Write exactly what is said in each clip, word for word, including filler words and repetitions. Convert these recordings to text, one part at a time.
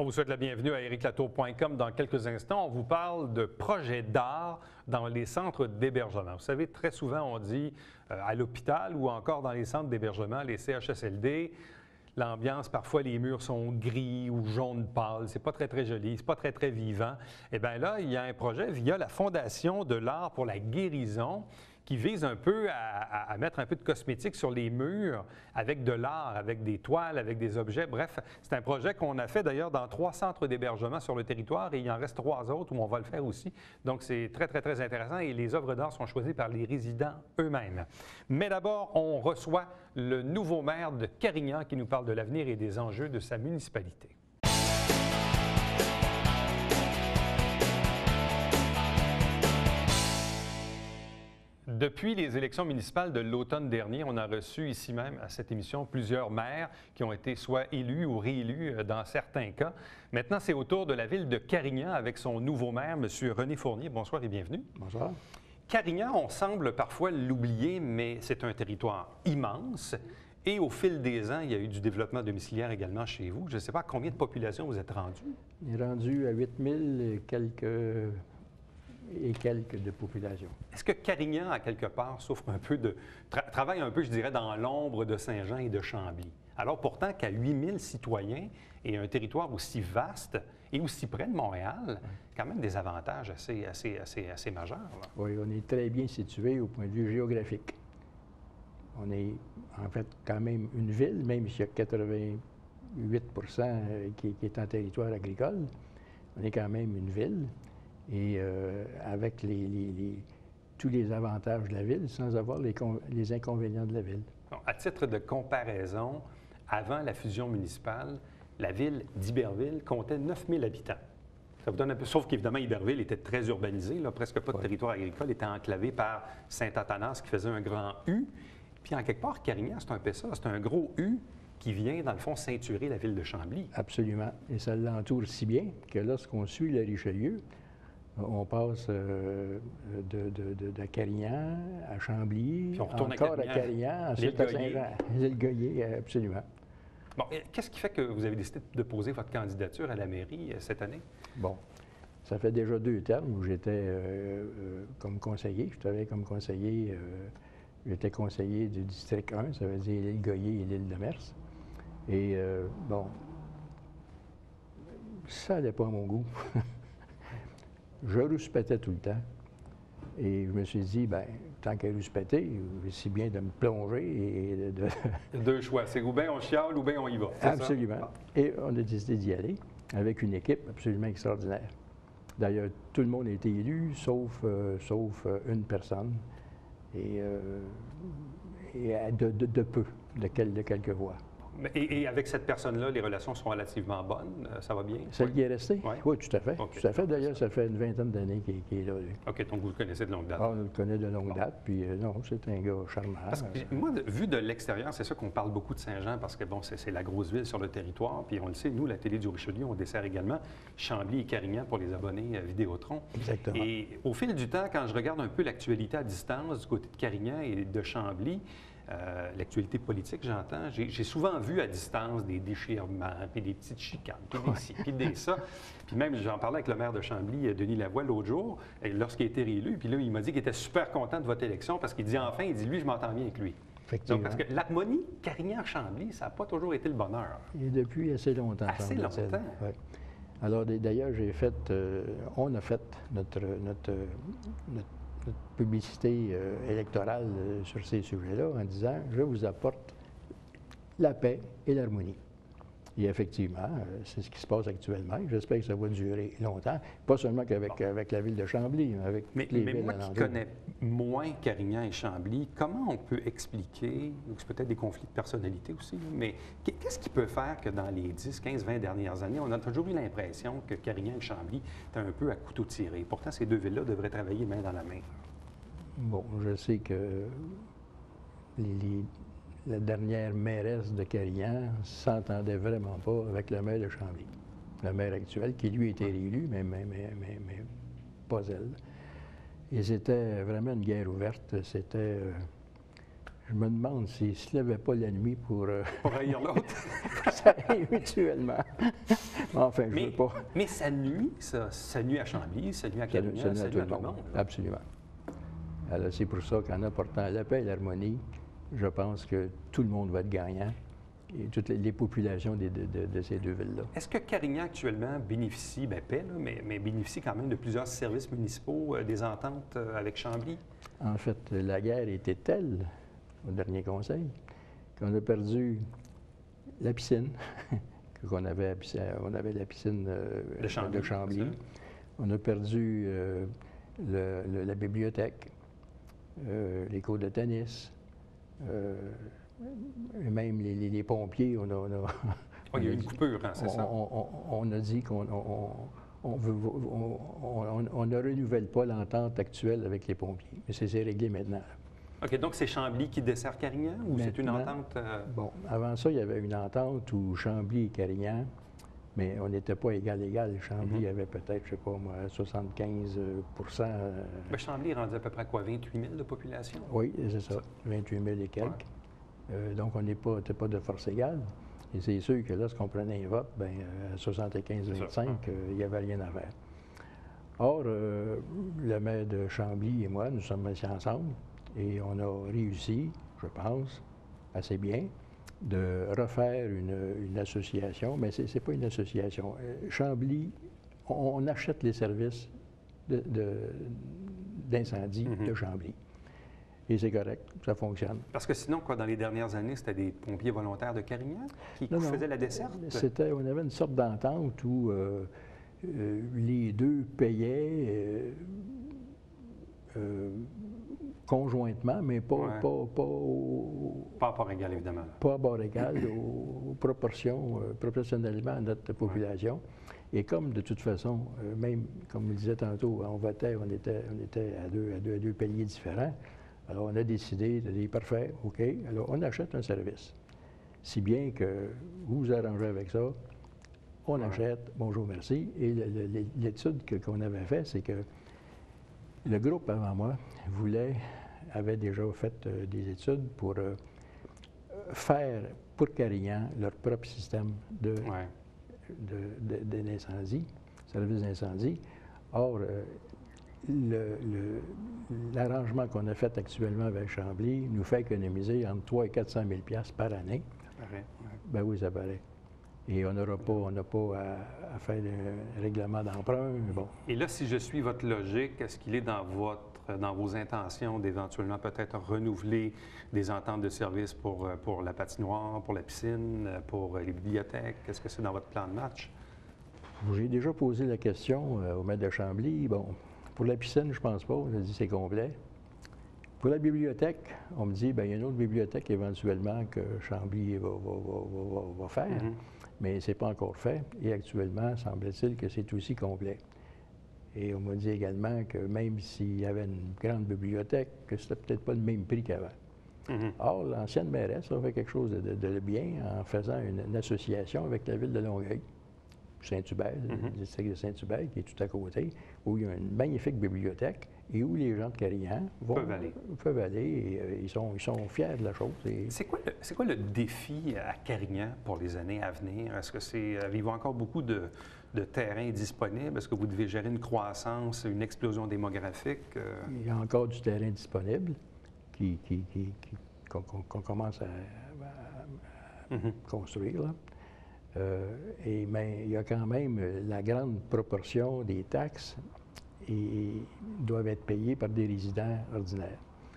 On vous souhaite la bienvenue à éric latour point com. Dans quelques instants, on vous parle de projets d'art dans les centres d'hébergement. Vous savez, très souvent, on dit euh, à l'hôpital ou encore dans les centres d'hébergement, les C H S L D, l'ambiance, parfois, les murs sont gris ou jaune pâle. C'est pas très, très joli, c'est pas très, très vivant. Eh bien là, il y a un projet via la Fondation de l'art pour la guérison qui vise un peu à, à, à mettre un peu de cosmétique sur les murs avec de l'art, avec des toiles, avec des objets. Bref, c'est un projet qu'on a fait d'ailleurs dans trois centres d'hébergement sur le territoire et il en reste trois autres où on va le faire aussi. Donc, c'est très, très, très intéressant et les œuvres d'art sont choisies par les résidents eux-mêmes. Mais d'abord, on reçoit le nouveau maire de Carignan qui nous parle de l'avenir et des enjeux de sa municipalité. Depuis les élections municipales de l'automne dernier, on a reçu ici même à cette émission plusieurs maires qui ont été soit élus ou réélus dans certains cas. Maintenant, c'est au tour de la ville de Carignan avec son nouveau maire, M. René Fournier. Bonsoir et bienvenue. Bonsoir. Carignan, on semble parfois l'oublier, mais c'est un territoire immense. Et au fil des ans, il y a eu du développement domiciliaire également chez vous. Je ne sais pas à combien de population vous êtes rendu. On est rendu à huit mille quelques... et quelques de population. Est-ce que Carignan, à quelque part, souffre un peu de... Tra travaille un peu, je dirais, dans l'ombre de Saint-Jean et de Chambly? Alors pourtant qu'à huit mille citoyens et un territoire aussi vaste et aussi près de Montréal, quand même des avantages assez, assez, assez, assez majeurs. Là. Oui, on est très bien situé au point de vue géographique. On est en fait quand même une ville, même s'il y a quatre-vingt-huit pour cent qui, qui est en territoire agricole, on est quand même une ville. Et euh, avec les, les, les, tous les avantages de la ville, sans avoir les, les inconvénients de la ville. Bon, à titre de comparaison, avant la fusion municipale, la ville d'Iberville comptait neuf mille habitants. Ça vous donne un peu, sauf qu'évidemment, Iberville était très urbanisé, là, presque pas de ouais. territoire agricole, était enclavé par Saint-Athanas qui faisait un grand U. Puis en quelque part, Carignan, c'est un peu ça, c'est un gros U qui vient, dans le fond, ceinturer la ville de Chambly. Absolument. Et ça l'entoure si bien que lorsqu'on suit le Richelieu, on passe euh, de, de, de, de Carignan à Chambly, encore à Carignan, à Carignan ensuite à Saint-Jean. L'Île-Goyer, absolument. Bon, qu'est-ce qui fait que vous avez décidé de poser votre candidature à la mairie cette année? Bon, ça fait déjà deux termes où j'étais euh, euh, comme conseiller. Je travaillais comme conseiller, euh, j'étais conseiller du district un, ça veut dire l'Île-Goyer et l'île de Mers. Et euh, bon, ça n'allait pas à mon goût. Je rouspétais tout le temps. Et je me suis dit, bien, tant qu'à rouspéter, c'est bien de me plonger et de... de... Deux choix, c'est ou bien on chiale ou bien on y va. Absolument. Ça? Et on a décidé d'y aller avec une équipe absolument extraordinaire. D'ailleurs, tout le monde a été élu, sauf, euh, sauf euh, une personne. Et, euh, et de, de, de peu, de, quel, de quelques voix. Et, et avec cette personne-là, les relations sont relativement bonnes? Ça va bien? Celle oui. qui est restée? Oui, oui, tout à fait. Okay. Tout à fait. D'ailleurs, ça fait une vingtaine d'années qu'il qu est là. Lui. OK, donc vous le connaissez de longue date? Ah, on le connaît de longue bon. date, puis euh, non, c'est un gars charmant. Parce que, moi, de, vu de l'extérieur, c'est ça qu'on parle beaucoup de Saint-Jean, parce que, bon, c'est la grosse ville sur le territoire, puis on le sait, nous, la télé du Richelieu, on dessert également Chambly et Carignan pour les abonnés à Vidéotron. Exactement. Et au fil du temps, quand je regarde un peu l'actualité à distance du côté de Carignan et de Chambly, Euh, l'actualité politique, j'entends. J'ai souvent vu à distance des déchirements, puis des petites chicanes, puis des ci, puis des ça. Puis même, j'en parlais avec le maire de Chambly, Denis Lavoie, l'autre jour, lorsqu'il a été réélu. Puis là, il m'a dit qu'il était super content de votre élection parce qu'il dit enfin, il dit, lui, je m'entends bien avec lui. Donc, parce que l'harmonie Carignan-Chambly, ça n'a pas toujours été le bonheur. Et depuis assez longtemps. Assez longtemps. Ouais. Alors, d'ailleurs, j'ai fait, euh, on a fait notre, notre, notre notre publicité euh, électorale euh, sur ces sujets-là en disant « Je vous apporte la paix et l'harmonie ». Et effectivement, euh, c'est ce qui se passe actuellement. J'espère que ça va durer longtemps, pas seulement qu'avec bon. avec la ville de Chambly, mais avec mais, les mais villes moi qui connais moins Carignan et Chambly, comment on peut expliquer, c'est peut-être des conflits de personnalité aussi, mais qu'est-ce qui peut faire que dans les dix, quinze, vingt dernières années, on a toujours eu l'impression que Carignan et Chambly étaient un peu à couteau tiré? Pourtant, ces deux villes-là devraient travailler main dans la main. Bon, je sais que les, les, la dernière mairesse de Carignan s'entendait vraiment pas avec le maire de Chambly. Le maire actuel, qui lui a été réélu, mais, mais, mais, mais, mais pas elle. Et c'était vraiment une guerre ouverte. C'était... Euh, je me demande s'il ne se levait pas la nuit pour... Euh, pour haïr l'autre. ça arrive mutuellement. Enfin, je mais, ne veux pas... Mais ça nuit, ça. Ça nuit à Chambly, ça nuit à Carignan, ça, ça, ça, nuit à tout le monde. monde. Absolument. Alors, c'est pour ça qu'en apportant la paix et l'harmonie, je pense que tout le monde va être gagnant, et toutes les, les populations de, de, de, de ces deux villes-là. Est-ce que Carignan, actuellement, bénéficie, bien paix, là, mais, mais bénéficie quand même de plusieurs services municipaux, euh, des ententes euh, avec Chambly? En fait, la guerre était telle, au dernier conseil, qu'on a perdu la piscine, qu'on avait, on avait la piscine euh, de Chambly. De Chambly. On a perdu euh, le, le, la bibliothèque, euh, les cours de tennis, euh, et même les, les, les pompiers. On a, on a, oh, il y a eu une coupure, hein, c'est ça? On, on, on a dit qu'on on, on, veut, on, on, on ne renouvelle pas l'entente actuelle avec les pompiers, mais c'est réglé maintenant. OK, donc c'est Chambly qui dessert Carignan ou c'est une entente? Euh... Bon, avant ça, il y avait une entente où Chambly et Carignan, mais on n'était pas égal-égal. Chambly mm-hmm. avait peut-être, je ne sais pas moi, soixante-quinze pour cent. Euh... Mais Chambly est rendu à peu près quoi, vingt-huit mille de population? Oui, c'est ça, ça, vingt-huit mille et quelques. Ouais. Euh, donc, on n'est pas, pas de force égale. Et c'est sûr que lorsqu'on prenait un vote, bien, à soixante-quinze à vingt-cinq, euh, il n'y avait rien à faire. Or, euh, le maire de Chambly et moi, nous sommes assis ensemble et on a réussi, je pense, assez bien, de refaire une, une association, mais ce n'est pas une association. Chambly, on, on achète les services d'incendie de, de, mm-hmm. de Chambly. Et c'est correct, ça fonctionne. Parce que sinon, quoi, dans les dernières années, c'était des pompiers volontaires de Carignan qui non, faisaient non. la desserte? C'était, on avait une sorte d'entente où euh, euh, les deux payaient euh, euh, conjointement, mais pas, ouais. pas, pas, au, pas à part égal, évidemment. Pas à part égal, aux, aux proportions, euh, proportionnellement à notre population. Ouais. Et comme de toute façon, euh, même comme je disais tantôt, on votait, on était, on était à, deux, à, deux, à deux paliers différents. Alors, on a décidé de dire, parfait, OK, alors on achète un service. Si bien que vous vous arrangez avec ça, on ouais. achète, bonjour, merci. Et l'étude qu'on avait faite, c'est que le groupe avant moi voulait, avait déjà fait euh, des études pour euh, faire pour Carignan leur propre système de, ouais. de, de, de, d'incendie, service d'incendie. Or, euh, l'arrangement qu'on a fait actuellement avec Chambly nous fait économiser entre trois cents et quatre cent mille dollars par année. Ça paraît, ouais. Ben oui, ça paraît. Et on n'aura pas, on n'a pas à, à faire un règlement d'emprunt. Bon. Et là, si je suis votre logique, est-ce qu'il est dans, votre, dans vos intentions d'éventuellement peut-être renouveler des ententes de service pour, pour la patinoire, pour la piscine, pour les bibliothèques? Est-ce que c'est dans votre plan de match? J'ai déjà posé la question euh, au maître de Chambly. Bon, pour la piscine, je ne pense pas. On a dit c'est complet. Pour la bibliothèque, on me dit, bien, il y a une autre bibliothèque éventuellement que Chambly va, va, va, va, va faire, mm-hmm. mais ce n'est pas encore fait. Et actuellement, semble-t-il que c'est aussi complet. Et on m'a dit également que même s'il y avait une grande bibliothèque, que ce n'était peut-être pas le même prix qu'avant. Mm-hmm. Or, l'ancienne mairesse a fait quelque chose de, de, de bien en faisant une, une association avec la ville de Longueuil, Saint-Hubert, mm-hmm. le district de Saint-Hubert, qui est tout à côté, où il y a une magnifique bibliothèque et où les gens de Carignan vont, peuvent aller. Peuvent aller et euh, ils, sont, ils sont fiers de la chose. Et... C'est quoi, quoi le défi à Carignan pour les années à venir? Est-ce que c'est, avez-vous encore beaucoup de, de terrain disponible? Est-ce que vous devez gérer une croissance, une explosion démographique? Euh... Il y a encore du terrain disponible qui, qui, qui, qui, qu'on, qu'on commence à, à, à mm-hmm. construire, là. Euh, et, mais il y a quand même la grande proportion des taxes et doivent être payées par des résidents ordinaires.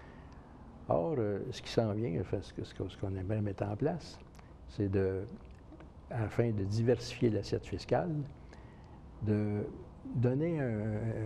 Or, euh, ce qui s'en vient, enfin, ce, ce qu'on aimerait mettre en place, c'est de, afin de diversifier l'assiette fiscale, de donner un,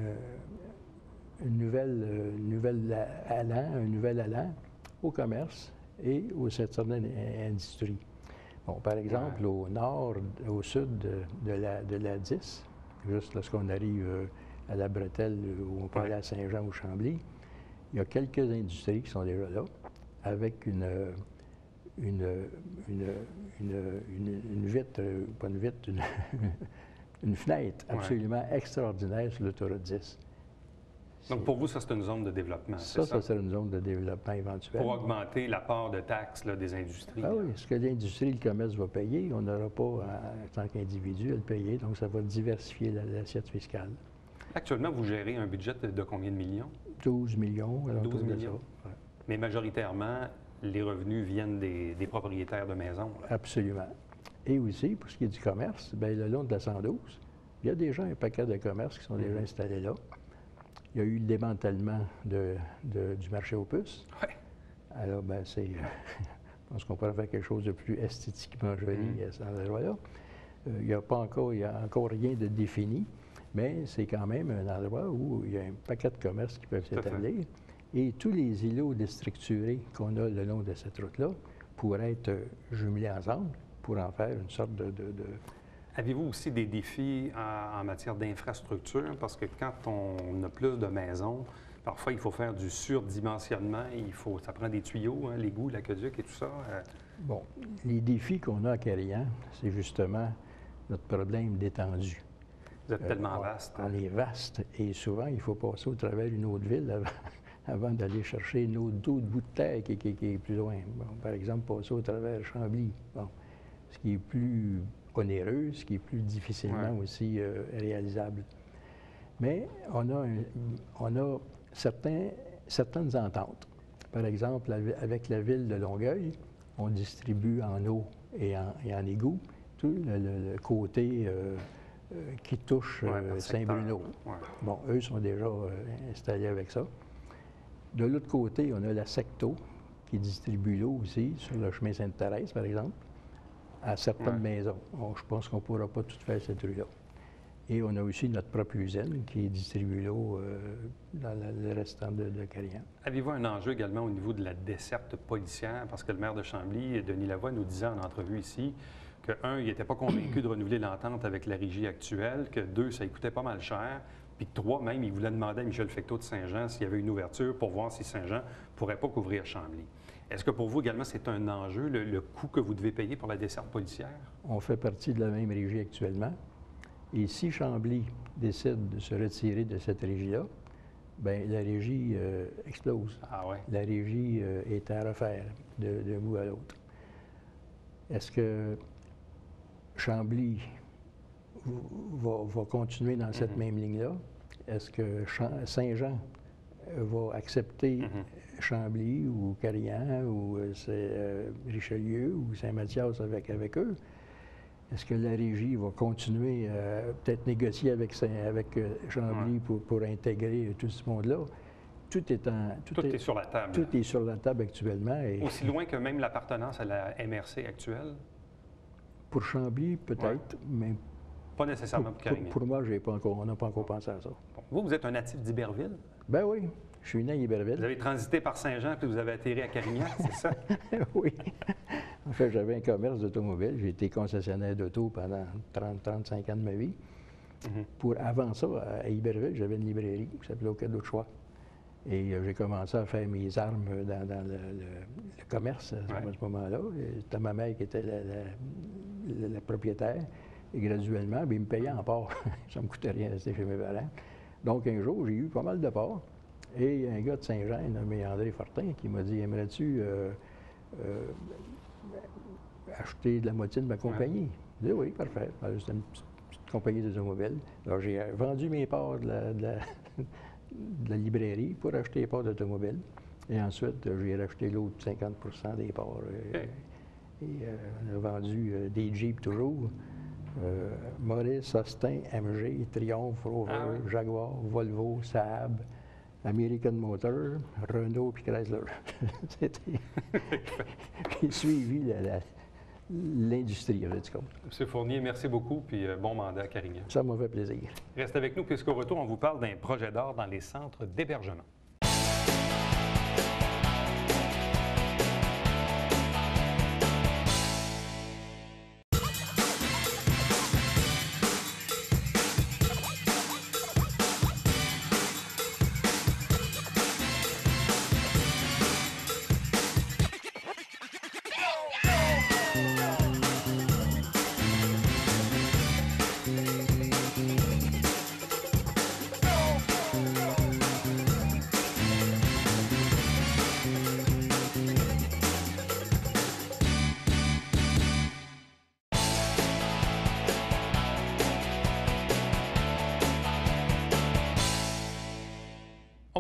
un, une nouvelle, une nouvelle allant, un nouvel allant au commerce et aux certaines industries. Bon, par exemple, au nord, au sud de, de, la, de la dix, juste lorsqu'on arrive euh, à la bretelle où on peut aller à Saint-Jean ou Chambly, il y a quelques industries qui sont déjà là, avec une, une, une, une, une, une vitre, pas une vitre, une, une fenêtre absolument ouais. extraordinaire sur l'autoroute dix. Donc, pour vous, ça, c'est une zone de développement, Ça, c'est ça, serait une zone de développement éventuel. Pour augmenter l'apport de taxes là, des industries. Ah oui, ce que l'industrie, le commerce va payer, on n'aura pas, en tant qu'individu, à le payer. Donc, ça va diversifier l'assiette fiscale. Actuellement, vous gérez un budget de, de combien de millions? douze millions. douze millions. Ouais. Mais majoritairement, les revenus viennent des, des propriétaires de maisons. Là. Absolument. Et aussi, pour ce qui est du commerce, bien, le long de la cent douze, il y a déjà un paquet de commerces qui sont déjà Mm-hmm. installés là. Il y a eu le démantèlement de, de, du marché aux puces. Ouais. Alors, ben, c'est. Je pense qu'on pourrait faire quelque chose de plus esthétiquement joli Mm. à cet endroit-là. Euh, il n'y a pas encore, il y a encore rien de défini, mais c'est quand même un endroit où il y a un paquet de commerces qui peuvent Tout à fait. s'établir. Et tous les îlots déstructurés qu'on a le long de cette route-là pourraient être jumelés ensemble pour en faire une sorte de... de, de... Avez-vous aussi des défis en, en matière d'infrastructure? Parce que quand on a plus de maisons, parfois il faut faire du surdimensionnement, il faut, ça prend des tuyaux, hein, l'égout, l'aqueduc et tout ça. euh. Bon, les défis qu'on a à Carillon, c'est justement notre problème d'étendue. Vous êtes Euh, tellement on- vaste. On est vaste et souvent, il faut passer au travers d'une autre ville avant, avant d'aller chercher une autre, d'autres bout de terre qui, qui- qui est plus loin. Bon, par exemple, passer au travers Chambly, bon, ce qui est plus onéreux, ce qui est plus difficilement Ouais. aussi euh, réalisable. Mais on a, un- on a certains, certaines ententes. Par exemple, avec- avec la ville de Longueuil, on distribue en eau et en, et en égout tout le, le- le côté euh, euh, qui touche Ouais, euh, par secteur. Saint-Bruno. Ouais. Bon, eux sont déjà euh, installés avec ça. De l'autre côté, on a la Secto qui distribue l'eau aussi sur le chemin Sainte-Thérèse, par exemple, à certaines Ouais. maisons. Bon, je pense qu'on ne pourra pas tout faire cette rue-là. Et on a aussi notre propre usine qui distribue l'eau euh, dans la- le restant de, de Carillon. Avez-vous un enjeu également au niveau de la desserte policière? Parce que le maire de Chambly, Denis Lavoie, nous disait en entrevue ici que, un, il n'était pas convaincu de renouveler l'entente avec la régie actuelle, que, deux, ça lui coûtait pas mal cher, puis que, trois, même, il voulait demander à Michel Fecteau de Saint-Jean s'il y avait une ouverture pour voir si Saint-Jean ne pourrait pas couvrir Chambly. Est-ce que pour vous également, c'est un enjeu, le, le coût que vous devez payer pour la desserte policière? On fait partie de la même régie actuellement. Et si Chambly décide de se retirer de cette régie-là, bien, la régie euh, explose. Ah ouais. La régie euh, est à refaire de- d'un bout à l'autre. Est-ce que Chambly v- va, va continuer dans cette Mhm. même ligne-là? Est-ce que Cha- Saint-Jean euh, va accepter Mhm. Chambly ou Carillon ou euh, c'est, euh, Richelieu ou Saint-Mathias avec, avec eux? Est-ce que la régie va continuer à peut-être négocier avec, Saint- avec euh, Chambly Ouais. pour, pour intégrer tout ce monde-là? Tout est, en, Tout, est, sur la table. tout est sur la table actuellement. Et Aussi loin que même l'appartenance à la M R C actuelle? pour Chambly, peut-être, mais Pas pour, nécessairement pour pour- Carignan. pour moi, j'ai pas encore, on n'a pas encore pensé à ça. Bon. Vous, vous êtes un natif d'Iberville. Ben oui, je suis né à Vous Iberville. avez transité par Saint-Jean puis vous avez atterri à Carignan, c'est ça? Oui. En fait, j'avais un commerce d'automobile. J'ai été concessionnaire d'auto pendant trente à trente-cinq ans de ma vie. Mhm. Pour, avant ça, à Iberville, j'avais une librairie qui s'appelait Au Cadeau de choix. Et euh, j'ai commencé à faire mes armes dans, dans le, le- le commerce à, Ouais. ce moment-là. Et C'était ma mère qui était la, la- la- la propriétaire. Et graduellement, bien, il me payait en part. Ça ne me coûtait rien de rester chez mes parents. Donc, un jour, j'ai eu pas mal de parts. Et un gars de Saint-Jean, nommé André Fortin, qui m'a dit, aimerais-tu euh, euh, acheter de la moitié de ma compagnie? J'ai dit, oui, parfait. Alors, c'était une petite, petite compagnie d'automobile. Alors, j'ai euh, vendu mes parts de la, de la- de la librairie pour acheter les parts d'automobile. Et ensuite, euh, j'ai racheté l'autre cinquante pour cent des parts. euh, OK. Et euh, on a vendu euh, des Jeeps toujours. Euh, Maurice, Austin, M G, Triumph, Rover, Ah oui. Jaguar, Volvo, Saab, American Motor, Renault puis Chrysler. C'était... J'ai suivi la- la- l'industrie, en fait, compte. M. Fournier, merci beaucoup, puis euh, bon mandat à Carignan. Ça m'a fait plaisir. Reste avec nous, puisqu'au retour, on vous parle d'un projet d'or dans les centres d'hébergement.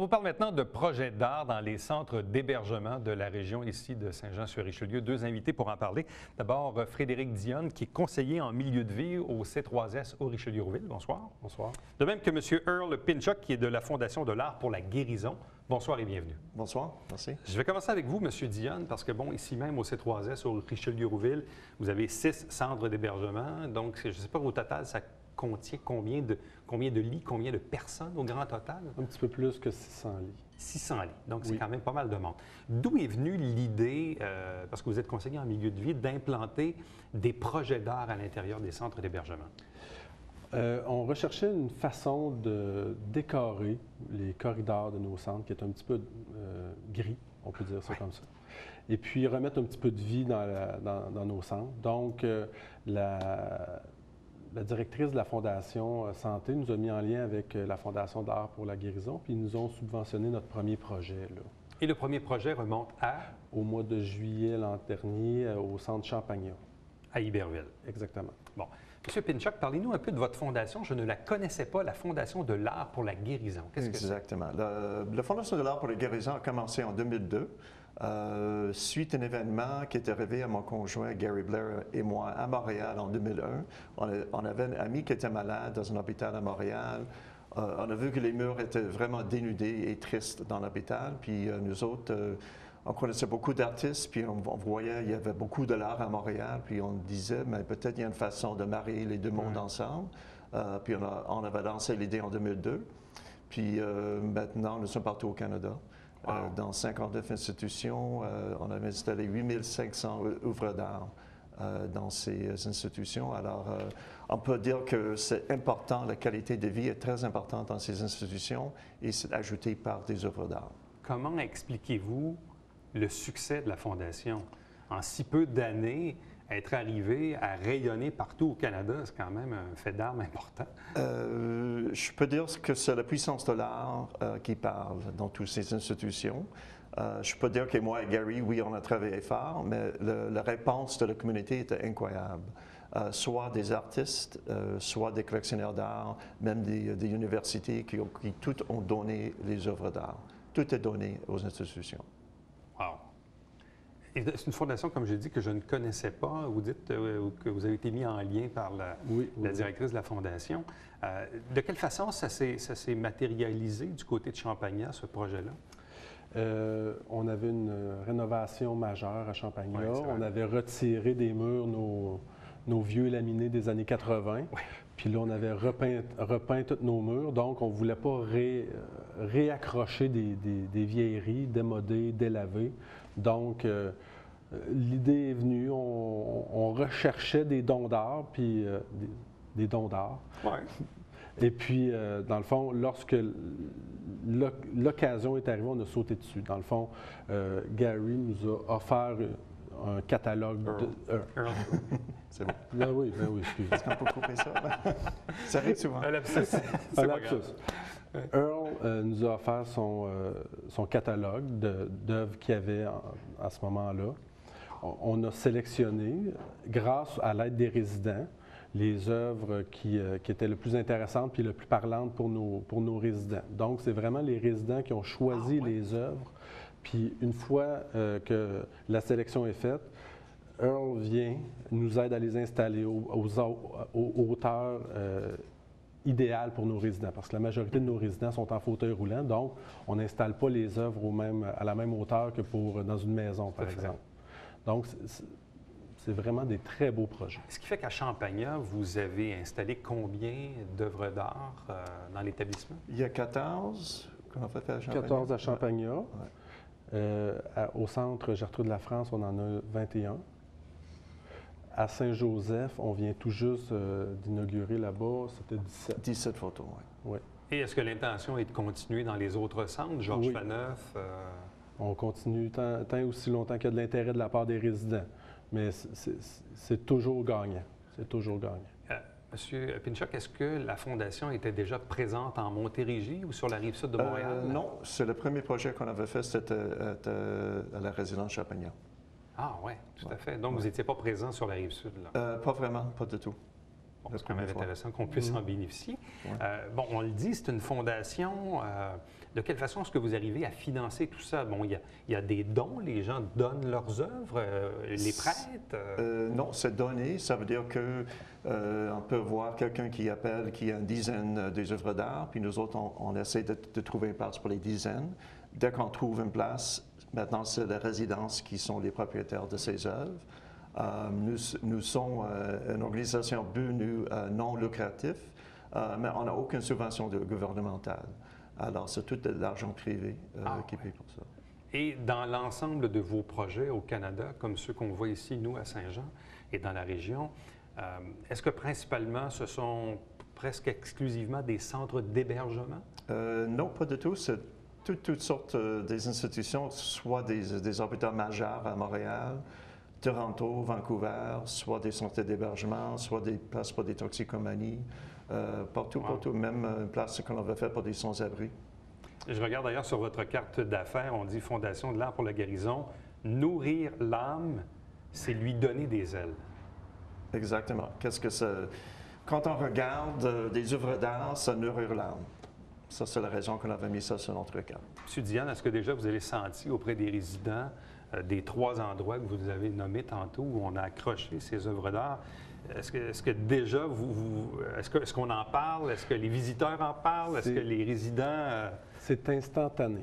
parle maintenant de projets d'art dans les centres d'hébergement de la région ici de Saint-Jean-sur-Richelieu. Deux invités pour en parler. D'abord, Frédéric Dionne, qui est conseiller en milieu de vie au C trois S au Richelieu-Rouville. Bonsoir. Bonsoir. De même que M. Earl Pinchuk, qui est de la Fondation de l'art pour la guérison. Bonsoir et bienvenue. Bonsoir, merci. Je vais commencer avec vous, M. Dionne, parce que, bon, ici même au C trois S au Richelieu-Rouville, vous avez six centres d'hébergement. Donc, je ne sais pas, au total, ça contient combien de, combien de lits, combien de personnes au grand total? Un petit peu plus que six cents lits. six cents lits, donc c'est Oui. quand même pas mal de monde. D'où est venue l'idée, euh, parce que vous êtes conseiller en milieu de vie, d'implanter des projets d'art à l'intérieur des centres d'hébergement? Euh, on recherchait une façon de décorer les corridors de nos centres qui est un petit peu euh, gris, on peut dire ça Ouais. comme ça. Et puis remettre un petit peu de vie dans, la- dans- dans nos centres. Donc, euh, la, la directrice de la Fondation euh, Santé nous a mis en lien avec euh, la Fondation d'art pour la guérison, puis ils nous ont subventionné notre premier projet là, Et le premier projet remonte à, au mois de juillet l'an dernier euh, au centre Champagnat. à Iberville. Exactement. Bon. M. Pinchuk, parlez-nous un peu de votre fondation. Je ne la connaissais pas, la Fondation de l'art pour la guérison. Qu'est-ce que c'est? Exactement. La, la Fondation de l'art pour la guérison a commencé en deux mille deux, euh, suite à un événement qui est arrivé à mon conjoint Gary Blair et moi à Montréal en deux mille un. On, a- on avait un ami qui était malade dans un hôpital à Montréal. Euh, on a vu que les murs étaient vraiment dénudés et tristes dans l'hôpital. Puis euh, nous autres, euh, on connaissait beaucoup d'artistes, puis on, on voyait il y avait beaucoup de l'art à Montréal, puis on disait, mais peut-être il y a une façon de marier les deux mondes Ouais. ensemble. Euh, puis on, a- on avait lancé l'idée en deux mille deux. Puis euh, maintenant, nous sommes partout au Canada. Wow. Euh, dans cinquante-neuf institutions, euh, on a installé huit mille cinq cents œuvres d'art euh, dans ces institutions. Alors, euh, on peut dire que c'est important, la qualité de vie est très importante dans ces institutions et c'est ajouté par des œuvres d'art. Comment expliquez-vous le succès de la Fondation? En si peu d'années, être arrivé à rayonner partout au Canada, c'est quand même un fait d'armes important. Euh, je peux dire que c'est la puissance de l'art euh, qui parle dans toutes ces institutions. Euh, je peux dire que moi et Gary, oui, on a travaillé fort, mais le- la réponse de la communauté était incroyable. Euh, soit des artistes, euh, soit des collectionneurs d'art, même des, des universités qui, ont- qui toutes ont donné les œuvres d'art. Tout est donné aux institutions. Wow! Et c'est une fondation, comme j'ai dit, que je ne connaissais pas. Vous dites euh, que vous avez été mis en lien par la, Oui, la oui. directrice de la Fondation. Euh, de quelle façon ça s'est ça s'est matérialisé du côté de Champagnat, ce projet-là? Euh, on avait une euh, rénovation majeure à Champagnat. Ouais, c'est vrai. On avait retiré des murs nos, nos vieux laminés des années quatre-vingt. Ouais. Puis là, on avait repeint, repeint tous nos murs. Donc, on ne voulait pas ré- euh, réaccrocher des, des- des vieilleries démodées, délavées. Donc, euh, euh, l'idée est venue. On, on recherchait des dons d'art, puis euh, des, des dons d'art. Oui. Et puis, euh, dans le fond, lorsque l'oc- l'occasion est arrivée, on a sauté dessus. Dans le fond, euh, Gary nous a offert un catalogue de... euh, C'est bon. ben oui, ben oui, excusez. Est-ce qu'on peut couper ça? Ça arrive souvent. Un lapsus, c'est Un pas lapsus. grave. Earl euh, nous a offert son, euh, son catalogue de- d'œuvres qu'il y avait en- à ce moment-là. On, on a sélectionné, grâce à l'aide des résidents, les œuvres qui, euh, qui étaient le plus intéressantes puis le plus parlantes pour nos, pour nos résidents. Donc, c'est vraiment les résidents qui ont choisi Ah, ouais. les œuvres. Puis, une fois euh, que la sélection est faite, Earl vient, nous aide à les installer aux, aux, au- aux hauteurs euh, idéales pour nos résidents, parce que la majorité de nos résidents sont en fauteuil roulant, donc on n'installe pas les œuvres au même, à la même hauteur que pour, dans une maison, par Tout à fait. exemple. Donc, c'est- c'est c'est vraiment des très beaux projets. Ce qui fait qu'à Champagnat, vous avez installé combien d'œuvres d'art euh, dans l'établissement? Il y a quatorze qu'on a fait à Champagnat. quatorze à Champagnat. Euh, à- au centre Gertrude de la France, on en a vingt et un. À Saint-Joseph, on vient tout juste euh, d'inaugurer là-bas, c'était dix-sept. dix-sept photos, oui. Ouais. Et est-ce que l'intention est de continuer dans les autres centres, Georges Oui. Faneuf? euh, On continue tant, tant aussi longtemps qu'il y a de l'intérêt de la part des résidents. Mais c'est- c'est c'est toujours gagnant. C'est toujours gagnant. euh, Monsieur Pinchuk, est-ce que la Fondation était déjà présente en Montérégie ou sur la rive sud de Montréal? Euh, non, c'est le premier projet qu'on avait fait, c'était euh, à, à la résidence Champagnat. Ah oui, tout à fait. Donc, vous n'étiez pas présent sur la rive sud, là. Euh, pas vraiment, pas du tout. Bon, c'est quand même intéressant qu'on puisse en bénéficier. Ouais. Euh, bon, on le dit, c'est une fondation. Euh, de quelle façon est-ce que vous arrivez à financer tout ça? Bon, il y a, il y a des dons, les gens donnent leurs œuvres, euh, les prêtent? Euh... Euh, non, c'est donné. Ça veut dire que euh, on peut voir quelqu'un qui appelle, qui a une dizaine des œuvres d'art, puis nous autres, on, on essaie de, de trouver une place pour les dizaines. Dès qu'on trouve une place, maintenant, c'est les résidences qui sont les propriétaires de ces œuvres. Euh, nous, nous sommes euh, une organisation but euh, non lucratif, euh, mais on n'a aucune subvention de, gouvernementale. Alors, c'est tout de l'argent privé euh, ah, qui ouais. paye pour ça. Et dans l'ensemble de vos projets au Canada, comme ceux qu'on voit ici, nous, à Saint-Jean et dans la région, euh, est-ce que principalement ce sont presque exclusivement des centres d'hébergement? Euh, non, pas du tout. C'est toutes, toutes sortes euh, des institutions, soit des, des hôpitaux majeurs à Montréal, Toronto, Vancouver, soit des centres d'hébergement, soit des places pour des toxicomanies, euh, partout, wow. partout, même une place qu'on avait fait pour des sans-abri. Je regarde d'ailleurs sur votre carte d'affaires, on dit Fondation de l'art pour la guérison. Nourrir l'âme, c'est lui donner des ailes. Exactement. Qu'est-ce que ça... Quand on regarde euh, des œuvres d'art, ça nourrit l'âme. Ça, c'est la raison qu'on avait mis ça sur notre carte. M. Diane, est-ce que déjà vous avez senti auprès des résidents euh, des trois endroits que vous avez nommés tantôt où on a accroché ces œuvres d'art? Est-ce que, est-ce que déjà, vous, vous est-ce, que, est-ce qu'on en parle? Est-ce que les visiteurs en parlent? Est-ce que les résidents... Euh... C'est instantané.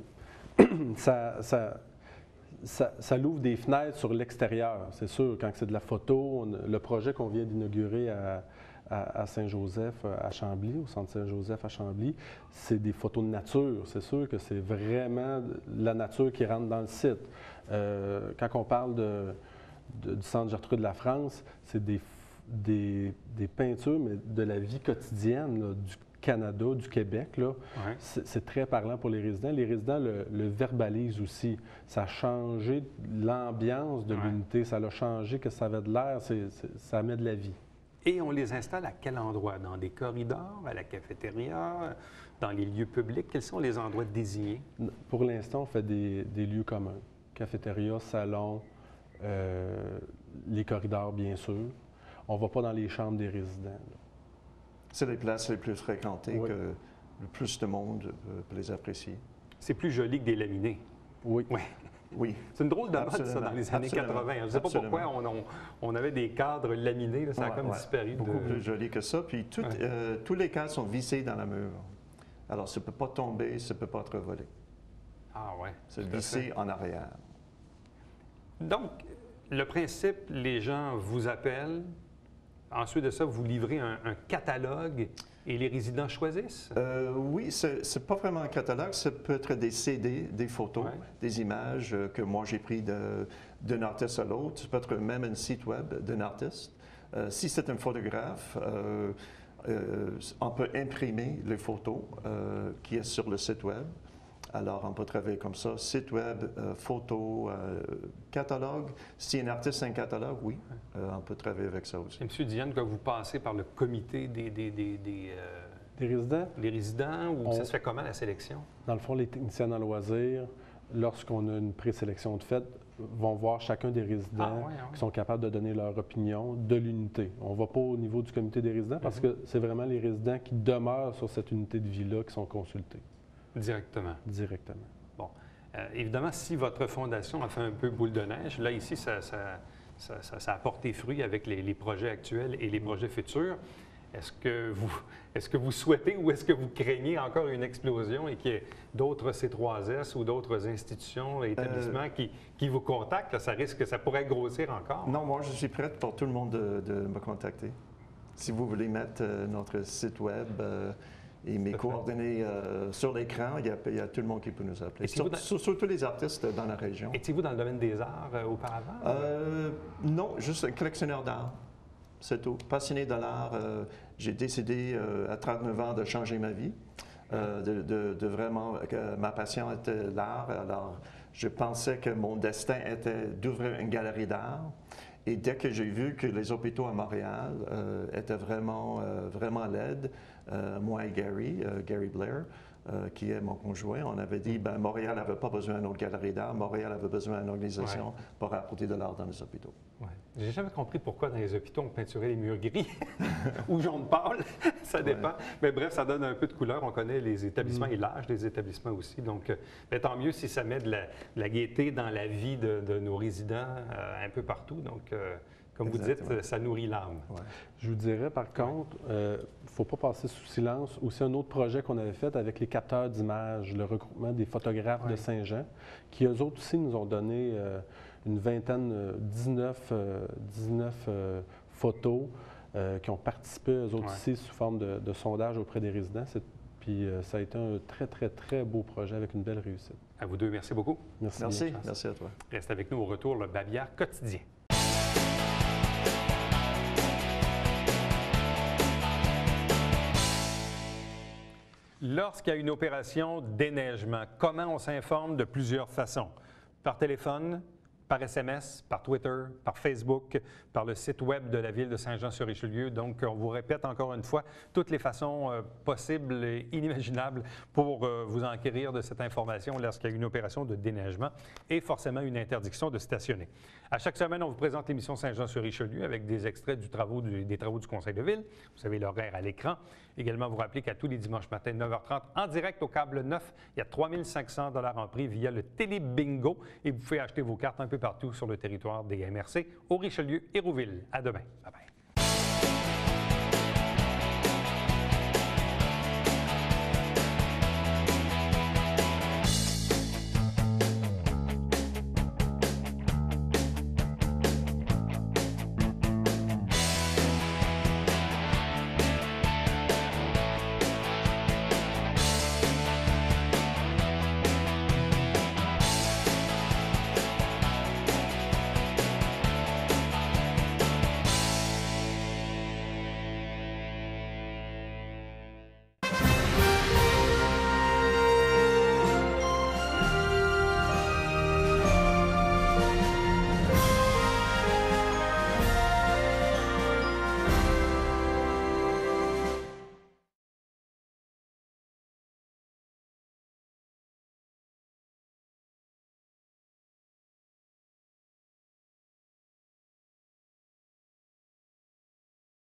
ça, ça, ça, ça l'ouvre des fenêtres sur l'extérieur, c'est sûr. Quand c'est de la photo, on, le projet qu'on vient d'inaugurer à, à, à Saint-Joseph, à Chambly, au centre Saint-Joseph à Chambly, c'est des photos de nature. C'est sûr que c'est vraiment la nature qui rentre dans le site. Euh, quand on parle de, de, du centre Gertrude Lafrance, c'est des Des, des peintures, mais de la vie quotidienne là, du Canada, du Québec. Là. Ouais. C'est très parlant pour les résidents. Les résidents le, le verbalisent aussi. Ça a changé l'ambiance de ouais. l'unité, ça a changé que ça avait de l'air, ça met de la vie. Et on les installe à quel endroit? Dans des corridors, à la cafétéria, dans les lieux publics? Quels sont les endroits désignés? Pour l'instant, on fait des, des lieux communs. Cafétéria, salon, euh, les corridors, bien sûr. On ne va pas dans les chambres des résidents. C'est les places les plus fréquentées oui. que le plus de monde peut les apprécier. C'est plus joli que des laminés. Oui. Oui. oui. C'est une drôle de mode, ça, dans les années Absolument. quatre-vingt. Je ne sais pas Absolument. pourquoi on, on, on avait des cadres laminés, là, ça a ouais, comme ouais. disparu. Beaucoup de... plus joli que ça. Puis tout, ouais. euh, tous les cadres sont vissés dans la mur. Alors, ça ne peut pas tomber, ça ne peut pas être volé. Ah ouais. C'est vissé en arrière. Donc, le principe, les gens vous appellent. Ensuite de ça, vous livrez un, un catalogue et les résidents choisissent? Euh, oui, ce n'est pas vraiment un catalogue. Ça peut être des C D, des photos, ouais. des images euh, que moi j'ai pris d'un artiste à l'autre. Ça peut être même un site web d'un artiste. Euh, si c'est un photographe, euh, euh, on peut imprimer les photos euh, qui est sur le site web. Alors, on peut travailler comme ça, site web, euh, photo, euh, catalogue. Si un artiste a un catalogue, oui, euh, on peut travailler avec ça aussi. Et M. Diane, quand vous passez par le comité des, des, des, des, euh, des résidents, des résidents ou on, ça se fait comment, la sélection? Dans le fond, les techniciens en loisirs, lorsqu'on a une présélection de fait, vont voir chacun des résidents ah, ouais, ouais. qui sont capables de donner leur opinion de l'unité. On ne va pas au niveau du comité des résidents parce mm-hmm. que c'est vraiment les résidents qui demeurent sur cette unité de vie-là qui sont consultés. Directement. Directement. Bon. Euh, évidemment, si votre fondation a fait un peu boule de neige, là, ici, ça, ça, ça, ça, ça a porté fruit avec les, les projets actuels et les projets futurs. Est-ce que vous, est-ce que vous souhaitez ou est-ce que vous craignez encore une explosion et qu'il y ait d'autres C trois S ou d'autres institutions et établissements euh, qui, qui vous contactent? Là, ça risque que ça pourrait grossir encore. Non, moi, je suis prête pour tout le monde de, de me contacter. Si vous voulez mettre euh, notre site web... Euh, Et mes coordonnées euh, sur l'écran, il, il y a tout le monde qui peut nous appeler. Sur, dans... sur, surtout les artistes dans la région. Étiez-vous dans le domaine des arts euh, auparavant? Euh, non, juste un collectionneur d'art. C'est tout. Passionné de l'art. Euh, j'ai décidé euh, à trente-neuf ans de changer ma vie. Euh, de, de, de vraiment, que ma passion était l'art. Alors, je pensais que mon destin était d'ouvrir une galerie d'art. Et dès que j'ai vu que les hôpitaux à Montréal euh, étaient vraiment, euh, vraiment laides, euh, moi et Gary, euh, Gary Blair, euh, qui est mon conjoint, on avait dit, ben Montréal n'avait pas besoin d'une autre galerie d'art, Montréal avait besoin d'une organisation Ouais. pour apporter de l'art dans les hôpitaux. Ouais. J'ai jamais compris pourquoi dans les hôpitaux on peinturait les murs gris ou jaune pâle, ça dépend. Ouais. Mais bref, ça donne un peu de couleur. On connaît les établissements Mm. et l'âge des établissements aussi. Donc, euh, ben, tant mieux si ça met de la, de la gaieté dans la vie de, de nos résidents euh, un peu partout. Donc, euh, comme Exactement. vous dites, ça nourrit l'âme. Ouais. Je vous dirais, par contre, il ne faut pas passer sous silence aussi un autre projet qu'on avait fait avec les capteurs d'images, le regroupement des photographes Ouais. de Saint-Jean, qui eux autres aussi nous ont donné euh, une vingtaine, euh, dix-neuf, euh, dix-neuf euh, photos euh, qui ont participé eux autres Ouais. ici sous forme de, de sondage auprès des résidents. C'est- Puis euh, ça a été un très, très, très beau projet avec une belle réussite. À vous deux, merci beaucoup. Merci. Merci, bien. merci à toi. Reste avec nous au retour, le Bavière quotidien. Lorsqu'il y a une opération déneigement, comment on s'informe de plusieurs façons? Par téléphone, par S M S, par Twitter, par Facebook, par le site web de la Ville de Saint-Jean-sur-Richelieu. Donc, on vous répète encore une fois toutes les façons euh, possibles et inimaginables pour euh, vous enquérir de cette information lorsqu'il y a une opération de déneigement et forcément une interdiction de stationner. À chaque semaine, on vous présente l'émission Saint-Jean-sur-Richelieu avec des extraits du travaux du- des travaux du Conseil de Ville. Vous savez l'horaire à l'écran. Également, vous rappelez qu'à tous les dimanches matins, neuf heures trente, en direct au câble neuf, il y a trois mille cinq cents dollars en prix via le Télé-Bingo et vous pouvez acheter vos cartes un peu partout sur le territoire des M R C, au Richelieu et Rouville. À demain. Bye bye.